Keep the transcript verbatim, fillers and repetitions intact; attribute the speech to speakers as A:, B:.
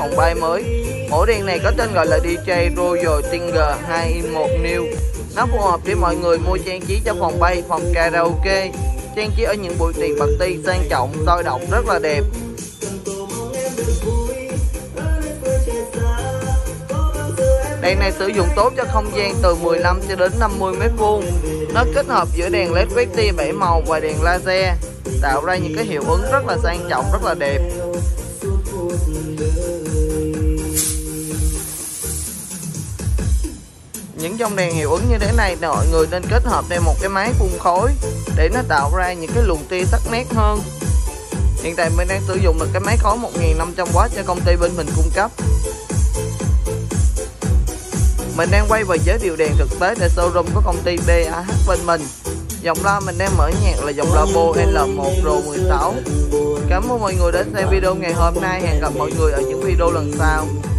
A: phòng bay mới. Mẫu đèn này có tên gọi là đê gi Royal Tiger hai in một new. Nó phù hợp để mọi người mua trang trí cho phòng bay, phòng karaoke, trang trí ở những buổi tiệc party sang trọng, sôi động rất là đẹp. Đèn này sử dụng tốt cho không gian từ mười lăm cho đến năm mươi mét vuông. Nó kết hợp giữa đèn led quét tia bảy màu và đèn laser, tạo ra những cái hiệu ứng rất là sang trọng, rất là đẹp. Những dòng đèn hiệu ứng như thế này mọi người nên kết hợp thêm một cái máy phun khói để nó tạo ra những cái luồng tia sắc nét hơn. Hiện tại mình đang sử dụng được cái máy khói một nghìn năm trăm oát cho công ty bên mình cung cấp. Mình đang quay và giới thiệu đèn thực tế tại showroom của công ty đê a hát bên mình. Dòng loa mình đang mở nhạc là dòng loa Bo L một R mười sáu. Cảm ơn mọi người đã xem video ngày hôm nay. Hẹn gặp mọi người ở những video lần sau.